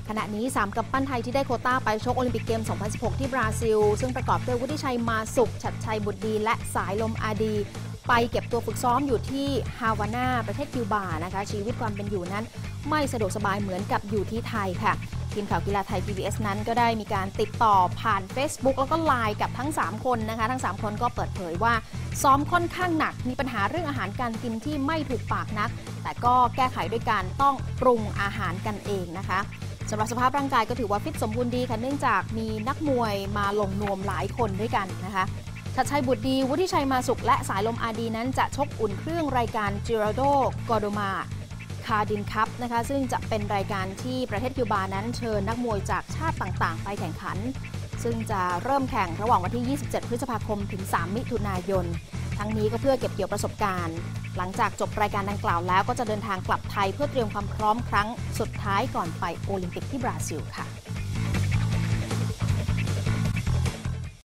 ขณะนี้3กำปั้นไทยที่ได้โควต้าไปชกโอลิมปิกเกม 2016 ที่บราซิลซึ่งประกอบด้วยวุฒิชัยมาสุขชัดชัยบุตรดีและสายลมอาดีไปเก็บตัวฝึกซ้อมอยู่ที่ฮาวานาประเทศคิวบานะคะชีวิตความเป็นอยู่นั้นไม่สะดวกสบายเหมือนกับอยู่ที่ไทยค่ะทีมข่าวกีฬาไทย PBS นั้นก็ได้มีการติดต่อผ่าน Facebook แล้วก็ไลน์กับทั้ง3คนนะคะทั้ง3คนก็เปิดเผยว่าซ้อมค่อนข้างหนักมีปัญหาเรื่องอาหารการกินที่ไม่ถูกปากนักแต่ก็แก้ไขด้วยการต้องปรุงอาหารกันเองนะคะสำหรับสภาพร่างกายก็ถือว่าฟิตสมบูรณ์ดีค่ะเนื่องจากมีนักมวยมาลงนวมหลายคนด้วยกันนะคะชัดชัยบุตรดีวุฒิชัยมาสุขและสายลมอาดีนั้นจะชกอุ่นเครื่องรายการจิราโดกอโดมาคาดินคัพนะคะซึ่งจะเป็นรายการที่ประเทศคิวบานั้นเชิญนักมวยจากชาติต่างๆไปแข่งขันซึ่งจะเริ่มแข่งระหว่างวันที่ 27 พฤษภาคมถึง 3 มิถุนายนทั้งนี้ก็เพื่อเก็บเกี่ยวประสบการณ์หลังจากจบรายการดังกล่าวแล้วก็จะเดินทางกลับไทยเพื่อเตรียมความพร้อมครั้งสุดท้ายก่อนไปโอลิมปิกที่บราซิลค่ะ